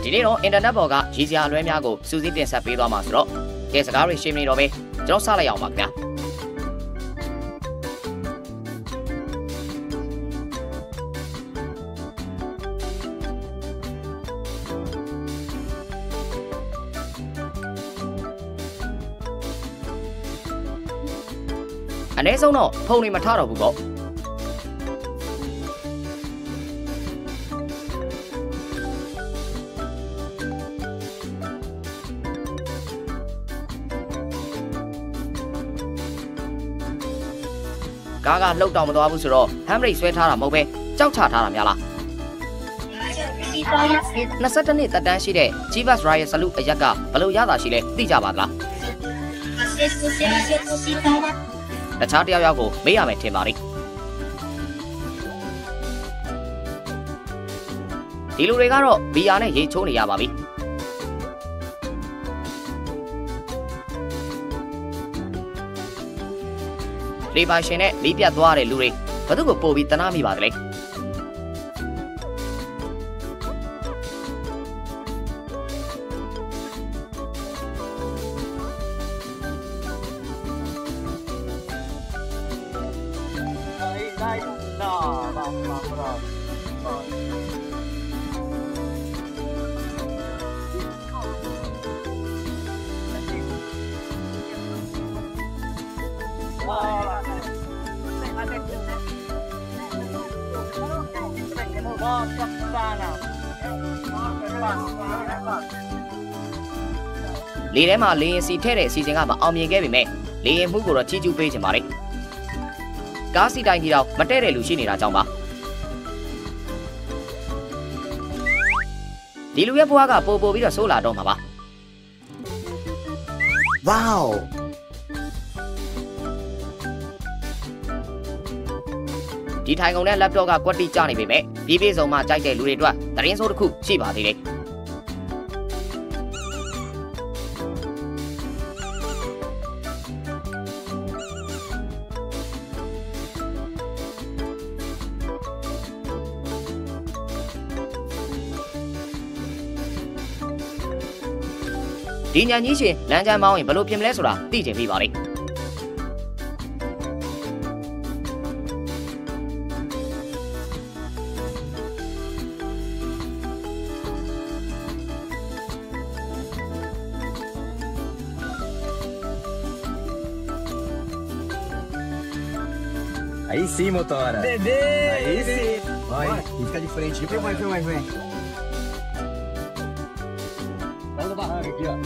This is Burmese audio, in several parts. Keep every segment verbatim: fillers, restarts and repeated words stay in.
ဒီနေ့တော့အင်တာနက်ပေါ်ကရည်စရာအလွဲများကိုစူးစီးတင်ဆက်ပေးသွားမှာဆိုတော့ကဲစကားတွေရှင်းနေတော့ပဲကျွန်တော်စလိုက်အောင်ပါခင်ဗျာအနည်းဆုံးတော့ဖုန်းတွေမထားတော့ဘူးပေါ့ကားကလှုပ်တောင်မသွားဘူးဆိုတော့ဟမ်ဘရိတ်ဆွဲထားတာမဟုတ်ပဲကြောက်ချထားတာများလားနှစ်၁၁နှစ်သက်တမ်းရှိတဲ့ Chivas Royal Salute အရက်ကဘလို့ရတာရှိလဲသိကြပါသလားတခြားတယောက်ယောက်ကိုမေးရမယ်ထင်ပါလိမ့်ဒီလူတွေကတော့ဘီယာနဲ့ရေချိုးနေရပါပြီလေပါရှင်နဲ့လီးပြတ်သွားတဲ့လူတွေဘယ်သူကိုပို့ပြီးတနာမိပါသလဲလေထဲမှာလေရင်စီထဲတဲ့အစီအစဉ်ကမအောင်မြင်ခဲ့ပေမဲ့လေရင်မှုကိုတော့ချီးကျူးပေးချင်ပါလေကားစီတိုင်းကြီးတော့မတည့်တဲ့လူရှိနေတာကြောင့်ပါဒီလူရဲ့ဘဝကပို့ပို့ပြီးတော့ဆိုးလာတော့မှာပါဝေါဒီထိုင်ကုန်တဲ့ laptop ကကွက်တိကျနေပေမဲ့ပြေးပြေးစုံမှကြိုက်တဲ့လူတွေအတွက်သတင်းဆိုးတစ်ခုရှိပါသေးတယ်ဒီညာကြီးရှင်လမ်းကြမ်းမောင်းရင်ဘယ်လိုဖြစ်မလဲဆိုတာသိချင်ပြီပါလေ Aí sim, motora. Bebê! Aí sim. Vai, fica de frente. Vai, vai, vai, vai. Tá no barranco aqui, ó.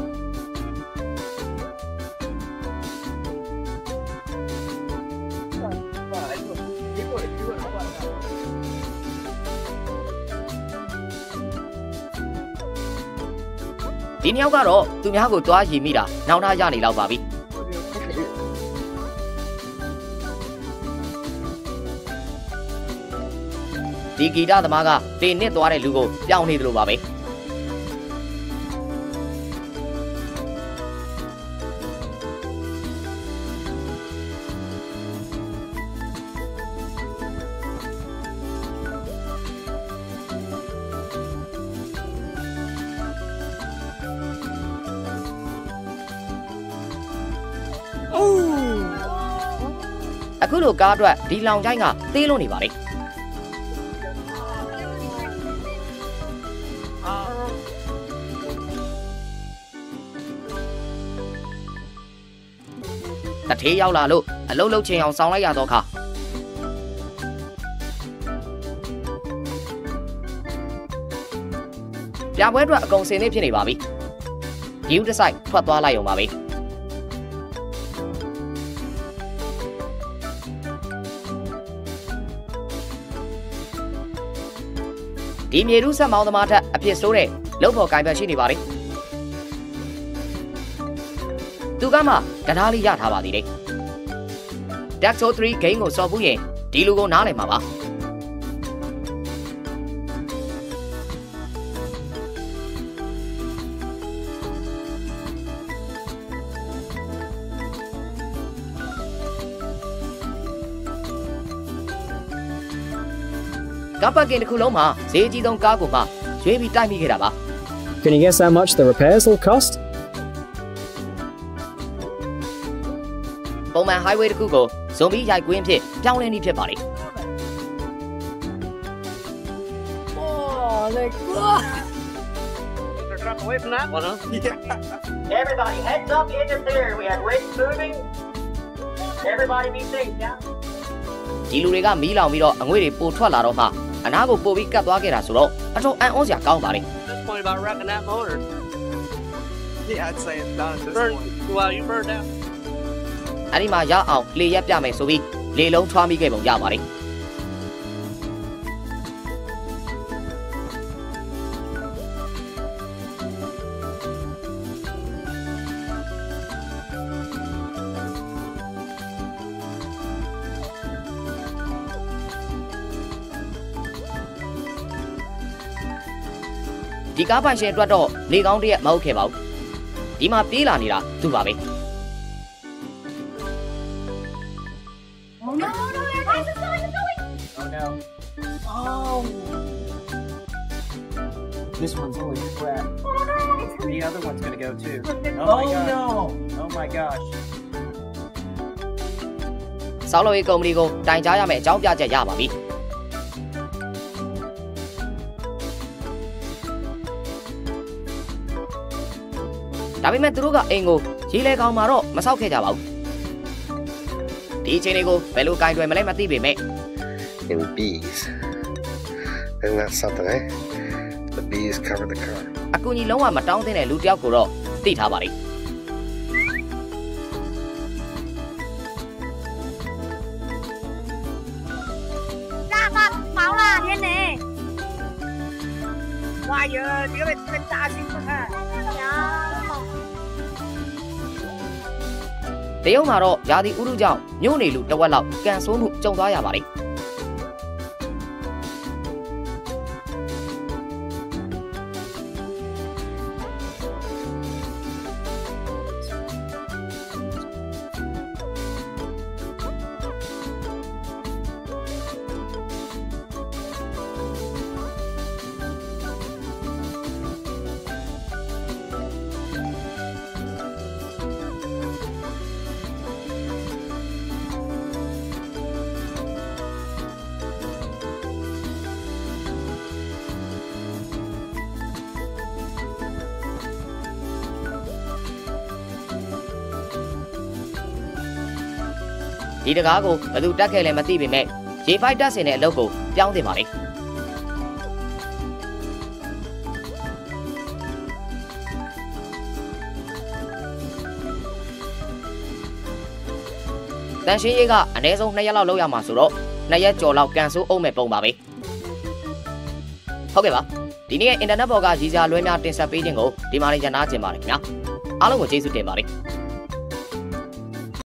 Đi nhau cả rồi, tụi nhau của tôi gì mi đã, nào ra ra này lâu bà bị. Đi kỳ ra tầm aga, tên nét tôi này lưu go, nhau này lưu bà bị. Aku lo cá rồi, đi lòng trai ngà, tê luôn đi bà đi. Ta thế nhau là luôn, lâu lâu chèn hồng xong lấy ra thôi khả. Giá quét rồi, công xe nếp trên này bà bị. Cứu cái sạch, thoát toa lại bà bị. Đi mẹ rú sa màu tama ta áp phía số này lâu phò cài vào trên này bà đi. Tu cá mà cái nào đi ra thả bà đi đấy. Deck số ba cái ngồi so với gì đi logo ná này mà bà. Các bạn kia khu lông mà dễ chỉ đông cá của bà ရွေးပြီးတိုက်မိခဲ့တာပါ Can you guess how much the repairs will cost? ပုံမှန် highway တစ်ခုကိုဇွန်ဘီရိုက်ကွင်းဖြစ်ပြောင်းလဲနည်းဖြစ်ပါလေ Oh, like what? They're trying away from that one, huh? Yeah. Everybody, heads up in the there. We have rigs moving. Everybody be safe, yeah? ဒီလူတွေကမီးလောင်ပြီးတော့အငွေ့တွေပိုထွက်လာတော့မှအနားကိုပို့ပြီးကတ်သွားခဲ့တာဆိုတော့အတော်အံ့ဩစရာကောင်းပါလေ This point about wrecking that motor. Yeah, I'd say it's done at this Burn, point. well, you burned out. အဲ့ဒီမှာရအောင်လေရက်ပြမယ်ဆိုပြီးလေလုံးထွားမိခဲ့ပုံရပါလေ ဒီကားပိုင်ရှင်အတွက်တော့နေကောင်းတရက်မဟုတ်ခဲ့ပါဘူးဒီမှာပြေးလာနေတာသူပါပဲ Oh no, no, no, guys, it's going, it's going. Oh no. Oh. This one's holy crap. The other one's gonna go too. Oh, my god. no. Oh my gosh. ဆောက်လုပ်ရေးကုမ္ပဏီကိုတိုင်ကြားရမယ့်အကြောင်းပြချက်ရပါပြီဒါပေမဲ့သူတို့ကအိမ်ကိုရေလေကောင်မှာတော့မဆောက်ခဲ့ကြပါဘူးဒီအချိန်လေးကိုဘယ်လိုကင်တွယ်မလဲမသိပေမဲ့ In bees. Isn't that something, eh? The bees cover the car. အကူကြီးလုံးဝမတောင်းသင့်တဲ့လူတစ်ယောက်ကိုတော့သိထားပါလိမ့်大爸毛了，天哪！哇哟，这个真扎心不看。呀。 တရုတ်မှာတော့ယာဒီဥရုကြောင့်မြို့နေလူတဝက်လောက်ကန်ဆိုးမှုကြုံသွားရပါလိမ့်ဒီတကားကိုဘယ်သူတက်ခဲ့လဲမသိပေမဲ့ရေဖိုက်တက်စင်တဲ့အလုပ်ကိုပြောင်းတင်ပါလေတန်ရှင်းရေးကအနည်းဆုံးနှစ်ရက်လောက်လောက်ရမှာဆိုတော့နှစ်ရက်ကျော်လောက်ကန်ဆိုးအောင်မဲ့ပုံပါပဲဟုတ်ကဲ့ပါဒီနေ့အင်တာနက်ပေါ်ကရည်စားလွဲများတင်ဆက်ပေးခြင်းကိုဒီမှာနေရနာကျင်ပါတယ်ခင်ဗျာအားလုံးကိုကျေးဇူးတင်ပါတယ်